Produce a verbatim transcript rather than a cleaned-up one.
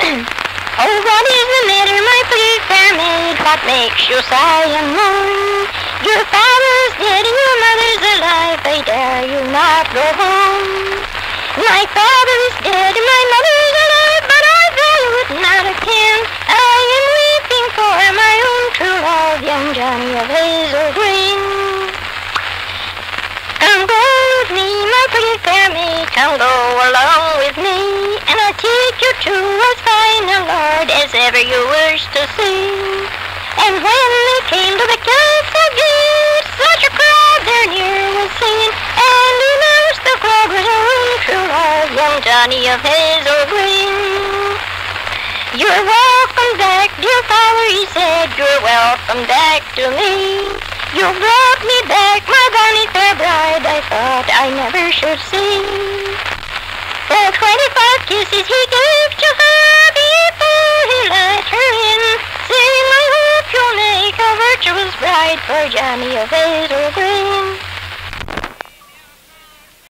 Oh, what is the matter, my pretty fair maid? What makes you sigh and moan? Your father's dead and your mother's alive. I dare you not go home. My father is dead and my mother's alive, but I value it not a pin. I am weeping for my own true love, young Johnny of Hazel Green. Come go with me, my pretty fair maid, come go along with me, and I'll take you to as fine a lord as ever you wish to see. And when they came to the castle gate, such a crowd there near was seen, and who knows the crowd was our own true love, young Johnny of Hazel Green. You're welcome back, dear father, he said, you're welcome back to me. You brought me back, my bonny fair bride, I thought I never should see. For twenty-five kisses he gave to her before he let her in, saying, I hope you'll make a virtuous bride for Johnny of Hazel